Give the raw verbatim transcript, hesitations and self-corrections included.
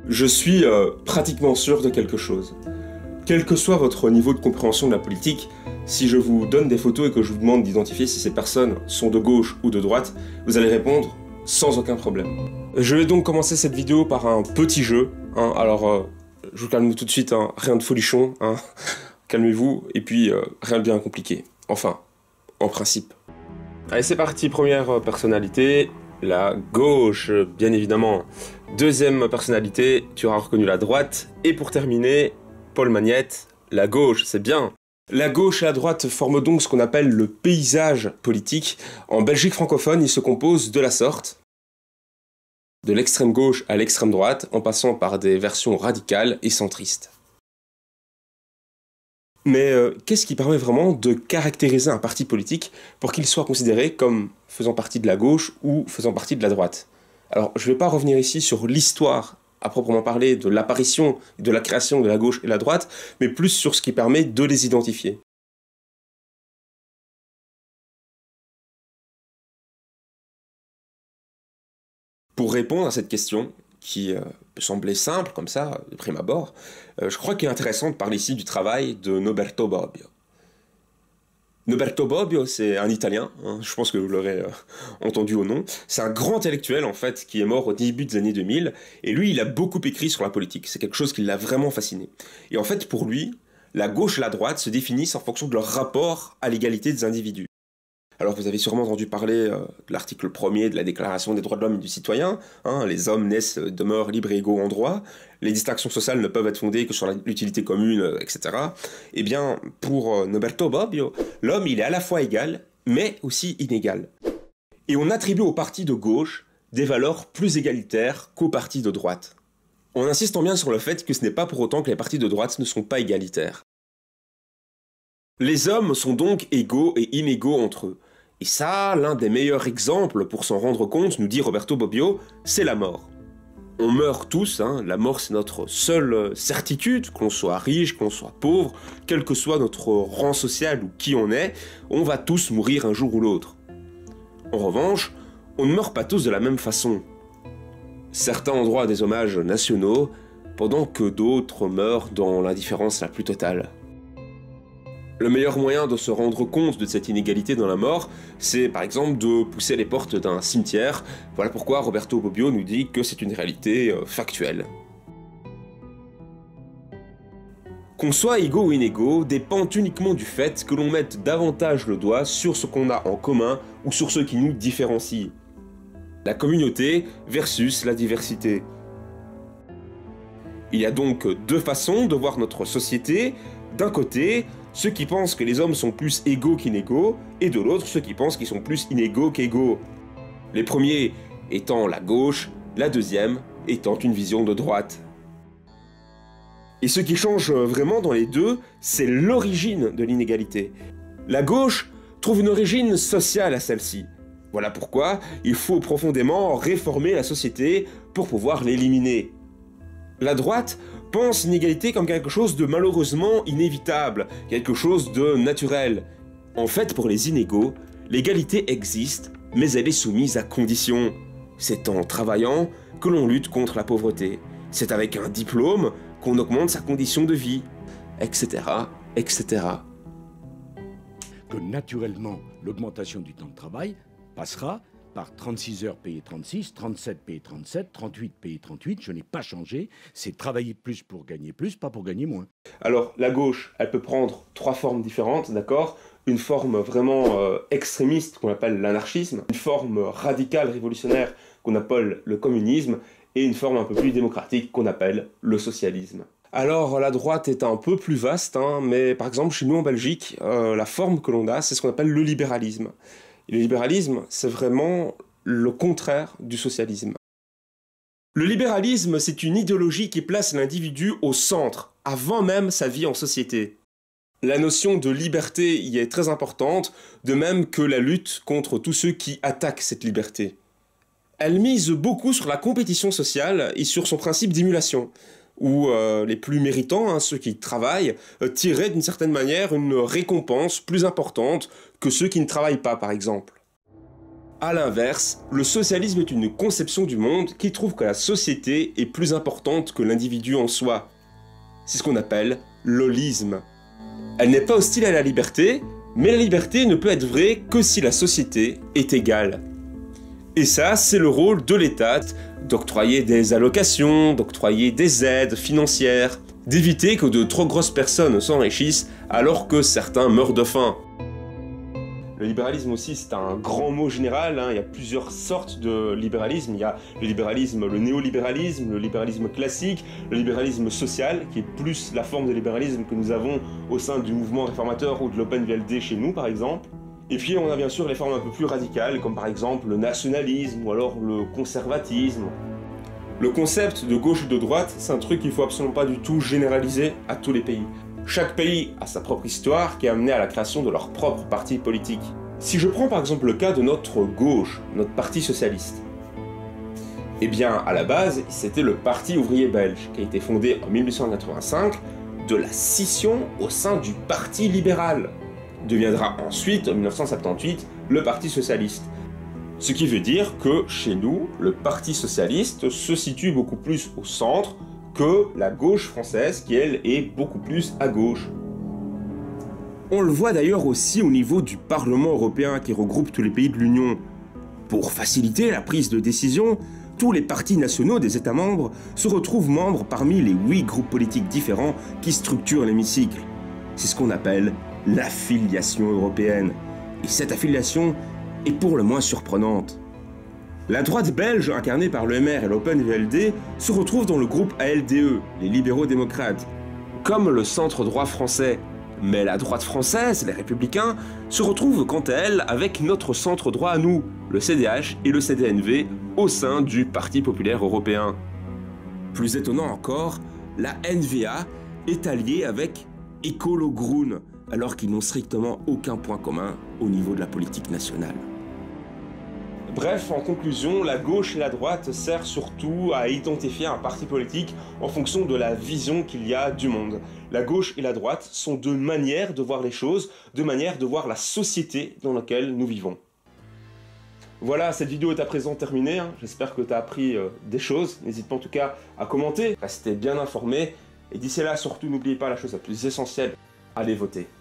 Je suis euh, pratiquement sûr de quelque chose. Quel que soit votre niveau de compréhension de la politique, si je vous donne des photos et que je vous demande d'identifier si ces personnes sont de gauche ou de droite, vous allez répondre sans aucun problème. Je vais donc commencer cette vidéo par un petit jeu. Hein. Alors, euh, je vous calme tout de suite, hein. Rien de folichon, hein. Calmez-vous, et puis euh, rien de bien compliqué. Enfin, en principe. Allez, c'est parti, première personnalité, la gauche, bien évidemment. Deuxième personnalité, tu auras reconnu la droite. Et pour terminer, Paul Magnette, la gauche, c'est bien. La gauche et la droite forment donc ce qu'on appelle le paysage politique. En Belgique francophone, il se compose de la sorte. De l'extrême gauche à l'extrême droite, en passant par des versions radicales et centristes. Mais euh, qu'est-ce qui permet vraiment de caractériser un parti politique pour qu'il soit considéré comme faisant partie de la gauche ou faisant partie de la droite? Alors, je ne vais pas revenir ici sur l'histoire à proprement parler de l'apparition et de la création de la gauche et la droite, mais plus sur ce qui permet de les identifier. Pour répondre à cette question, qui euh, peut sembler simple comme ça, de prime abord, euh, je crois qu'il est intéressant de parler ici du travail de Noberto Bobbio. Noberto Bobbio, c'est un Italien, hein, je pense que vous l'aurez euh, entendu au nom. C'est un grand intellectuel, en fait, qui est mort au début des années deux mille, et lui, il a beaucoup écrit sur la politique. C'est quelque chose qui l'a vraiment fasciné. Et en fait, pour lui, la gauche et la droite se définissent en fonction de leur rapport à l'égalité des individus. Alors vous avez sûrement entendu parler euh, de l'article premier de la Déclaration des droits de l'homme et du citoyen, hein, les hommes naissent, demeurent libres et égaux en droit, les distinctions sociales ne peuvent être fondées que sur l'utilité commune, euh, et cetera. Eh bien, pour euh, Noberto Bobbio, l'homme il est à la fois égal, mais aussi inégal. Et on attribue aux partis de gauche des valeurs plus égalitaires qu'aux partis de droite. En insistant bien sur le fait que ce n'est pas pour autant que les partis de droite ne sont pas égalitaires. Les hommes sont donc égaux et inégaux entre eux. Et ça, l'un des meilleurs exemples pour s'en rendre compte, nous dit Roberto Bobbio, c'est la mort. On meurt tous, hein, la mort c'est notre seule certitude, qu'on soit riche, qu'on soit pauvre, quel que soit notre rang social ou qui on est, on va tous mourir un jour ou l'autre. En revanche, on ne meurt pas tous de la même façon. Certains ont droit à des hommages nationaux, pendant que d'autres meurent dans l'indifférence la plus totale. Le meilleur moyen de se rendre compte de cette inégalité dans la mort, c'est par exemple de pousser les portes d'un cimetière. Voilà pourquoi Roberto Bobbio nous dit que c'est une réalité euh, factuelle. Qu'on soit égaux ou inégaux dépend uniquement du fait que l'on mette davantage le doigt sur ce qu'on a en commun ou sur ce qui nous différencie. La communauté versus la diversité. Il y a donc deux façons de voir notre société. D'un côté, ceux qui pensent que les hommes sont plus égaux qu'inégaux, et de l'autre, ceux qui pensent qu'ils sont plus inégaux qu'égaux. Les premiers étant la gauche, la deuxième étant une vision de droite. Et ce qui change vraiment dans les deux, c'est l'origine de l'inégalité. La gauche trouve une origine sociale à celle-ci. Voilà pourquoi il faut profondément réformer la société pour pouvoir l'éliminer. La droite pense l'inégalité comme quelque chose de malheureusement inévitable, quelque chose de naturel. En fait, pour les inégaux, l'égalité existe, mais elle est soumise à conditions. C'est en travaillant que l'on lutte contre la pauvreté. C'est avec un diplôme qu'on augmente sa condition de vie, et cetera, et cetera. Que naturellement, l'augmentation du temps de travail passera par trente-six heures payées trente-six, trente-sept payées trente-sept, trente-huit payées trente-huit, je n'ai pas changé, c'est travailler plus pour gagner plus, pas pour gagner moins. Alors, la gauche, elle peut prendre trois formes différentes, d'accord? Une forme vraiment euh, extrémiste qu'on appelle l'anarchisme, une forme radicale révolutionnaire qu'on appelle le communisme, et une forme un peu plus démocratique qu'on appelle le socialisme. Alors, la droite est un peu plus vaste, hein, mais par exemple, chez nous en Belgique, euh, la forme que l'on a, c'est ce qu'on appelle le libéralisme. Et le libéralisme, c'est vraiment le contraire du socialisme. Le libéralisme, c'est une idéologie qui place l'individu au centre, avant même sa vie en société. La notion de liberté y est très importante, de même que la lutte contre tous ceux qui attaquent cette liberté. Elle mise beaucoup sur la compétition sociale et sur son principe d'émulation, où euh, les plus méritants, hein, ceux qui travaillent, euh, tireraient d'une certaine manière une récompense plus importante que ceux qui ne travaillent pas, par exemple. A l'inverse, le socialisme est une conception du monde qui trouve que la société est plus importante que l'individu en soi. C'est ce qu'on appelle l'holisme. Elle n'est pas hostile à la liberté, mais la liberté ne peut être vraie que si la société est égale. Et ça, c'est le rôle de l'État, d'octroyer des allocations, d'octroyer des aides financières, d'éviter que de trop grosses personnes s'enrichissent alors que certains meurent de faim. Le libéralisme aussi, c'est un grand mot général, hein. Il y a plusieurs sortes de libéralisme. Il y a le libéralisme, le néolibéralisme, le libéralisme classique, le libéralisme social, qui est plus la forme de libéralisme que nous avons au sein du mouvement réformateur ou de l'Open V L D chez nous, par exemple. Et puis on a bien sûr les formes un peu plus radicales, comme par exemple le nationalisme ou alors le conservatisme. Le concept de gauche ou de droite, c'est un truc qu'il faut absolument pas du tout généraliser à tous les pays. Chaque pays a sa propre histoire qui a amené à la création de leur propre parti politique. Si je prends par exemple le cas de notre gauche, notre parti socialiste, eh bien à la base c'était le Parti ouvrier belge qui a été fondé en mille huit cent quatre-vingt-cinq de la scission au sein du Parti libéral. Il deviendra ensuite en mille neuf cent soixante-dix-huit le Parti socialiste. Ce qui veut dire que chez nous, le Parti socialiste se situe beaucoup plus au centre que la gauche française qui, elle, est beaucoup plus à gauche. On le voit d'ailleurs aussi au niveau du Parlement européen qui regroupe tous les pays de l'Union. Pour faciliter la prise de décision, tous les partis nationaux des États membres se retrouvent membres parmi les huit groupes politiques différents qui structurent l'hémicycle. C'est ce qu'on appelle l'affiliation européenne. Et cette affiliation est pour le moins surprenante. La droite belge, incarnée par le M R et l'Open V L D, se retrouve dans le groupe A L D E, les libéraux-démocrates, comme le centre-droit français. Mais la droite française, les républicains, se retrouvent quant à elle avec notre centre-droit à nous, le C D H et le C D N V, au sein du Parti populaire européen. Plus étonnant encore, la N V A est alliée avec Ecolo Groen, alors qu'ils n'ont strictement aucun point commun au niveau de la politique nationale. Bref, en conclusion, la gauche et la droite servent surtout à identifier un parti politique en fonction de la vision qu'il y a du monde. La gauche et la droite sont deux manières de voir les choses, deux manières de voir la société dans laquelle nous vivons. Voilà, cette vidéo est à présent terminée, hein. J'espère que tu as appris euh, des choses. N'hésite pas en tout cas à commenter, rester bien informé. Et d'ici là, surtout, n'oubliez pas la chose la plus essentielle, allez voter.